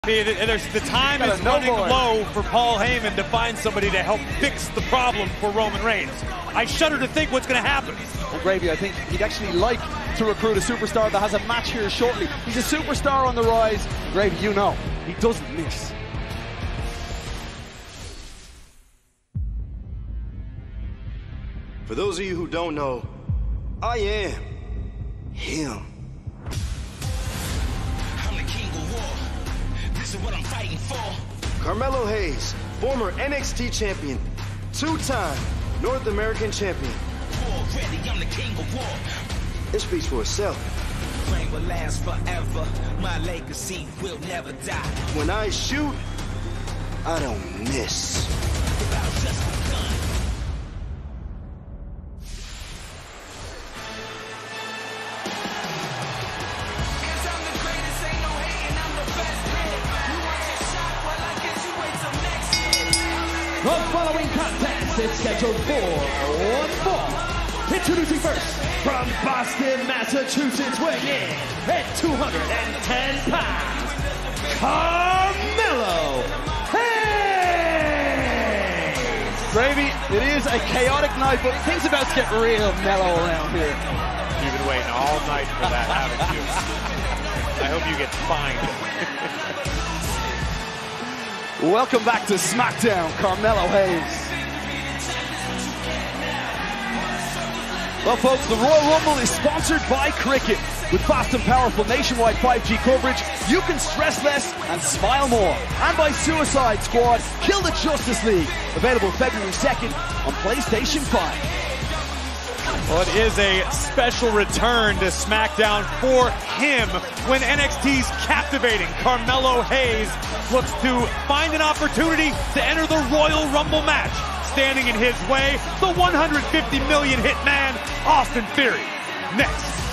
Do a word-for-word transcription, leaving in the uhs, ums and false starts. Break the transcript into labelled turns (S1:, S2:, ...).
S1: I mean, there's, the time is running low for Paul Heyman to find somebody to help fix the problem for Roman Reigns. I shudder to think what's going to happen.
S2: Well, Gravy, I think he'd actually like to recruit a superstar that has a match here shortly. He's a superstar on the rise. Gravy, you know, he doesn't miss.
S3: For those of you who don't know, I am him.
S4: I'm the king of war. This is what I'm fighting for.
S3: Carmelo Hayes, former N X T champion, two-time North American champion.
S4: Already, I'm the king of war.
S3: It speaks for itself.
S4: Reign will last forever. My legacy will never die.
S3: When I shoot, I don't miss.
S4: About just begun.
S5: The following contest is scheduled for one fall. Introducing first, from Boston, Massachusetts, weighing in at two hundred ten pounds, Carmelo Hayes!
S2: Gravy, it is a chaotic night, but things about to get real mellow around here.
S1: You've been waiting all night for that, haven't you? I hope you get fined.
S2: Welcome back to SmackDown, Carmelo Hayes. Well, folks, the Royal Rumble is sponsored by Cricket. With fast and powerful nationwide five G coverage, you can stress less and smile more. And by Suicide Squad, Kill the Justice League. Available February second on PlayStation five.
S1: Well, it is a special return to SmackDown for him when N X T's captivating Carmelo Hayes looks to find an opportunity to enter the Royal Rumble match. Standing in his way, the one hundred fifty million hit man, Austin Theory. Next.